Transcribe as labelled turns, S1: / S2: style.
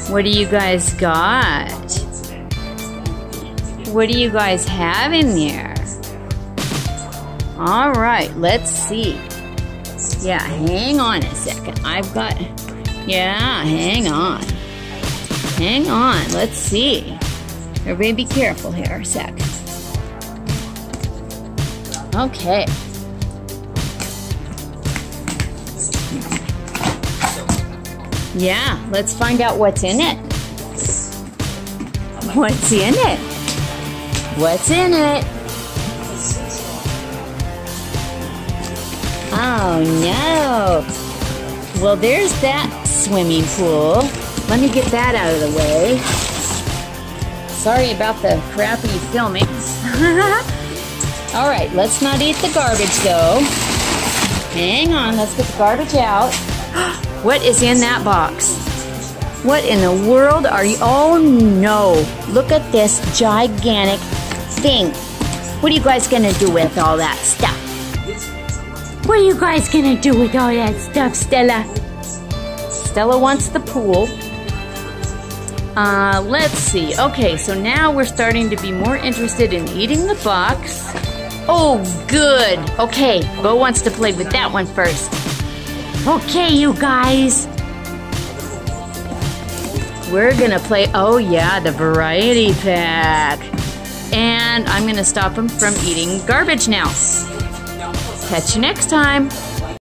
S1: What do you guys got? What do you guys have in there? All right, let's see. Yeah, hang on a second. Yeah, hang on. Hang on, let's see. Everybody be careful here a sec. Okay. Yeah, let's find out what's in it. What's in it? What's in it? Oh no. Well, there's that swimming pool. Let me get that out of the way. Sorry about the crappy filming. All right, let's not eat the garbage though. Hang on, let's get the garbage out. What is in that box? What in the world are you? Oh no, look at this gigantic thing. What are you guys gonna do with all that stuff? What are you guys gonna do with all that stuff, Stella? Stella wants the pool. Let's see. Okay, so now we're starting to be more interested in eating the box. Oh, good. Okay, Bo wants to play with that one first. Okay, you guys. We're gonna play, oh yeah, the variety pack. And I'm gonna stop him from eating garbage now. Catch you next time.